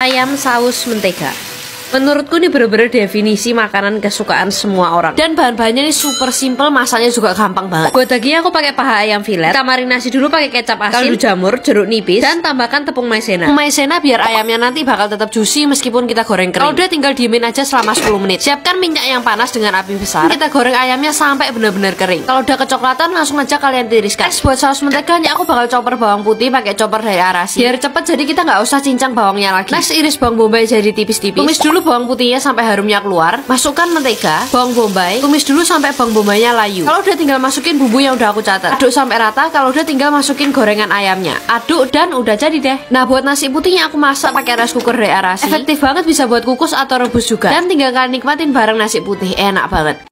Ayam saus mentega. Menurutku ini bener-bener definisi makanan kesukaan semua orang. Dan bahan-bahannya ini super simple, masaknya juga gampang banget. Buat dagingnya aku pakai paha ayam filet. Kita marinasi dulu pakai kecap asin, kaldu jamur, jeruk nipis, dan tambahkan tepung maizena. Tepung maizena biar ayamnya nanti bakal tetap juicy meskipun kita goreng kering. Kalau udah tinggal diemin aja selama 10 menit. Siapkan minyak yang panas dengan api besar. Kita goreng ayamnya sampai benar-benar kering. Kalau udah kecoklatan langsung aja kalian tiriskan. Buat saus menteganya aku bakal chopper bawang putih pakai chopper dari Arasi. Biar cepet jadi kita nggak usah cincang bawangnya lagi. Next iris bawang bombay jadi tipis-tipis. Tumis dulu bawang putihnya sampai harumnya keluar. Masukkan mentega, bawang bombay, tumis dulu sampai bawang bombaynya layu. Kalau udah tinggal masukin bumbu yang udah aku catat. Aduk sampai rata. Kalau udah tinggal masukin gorengan ayamnya. Aduk dan udah jadi deh. Nah, buat nasi putihnya aku masak pakai rice cooker dari Arasi. Efektif banget, bisa buat kukus atau rebus juga. Dan tinggal kalian nikmatin bareng nasi putih, enak banget.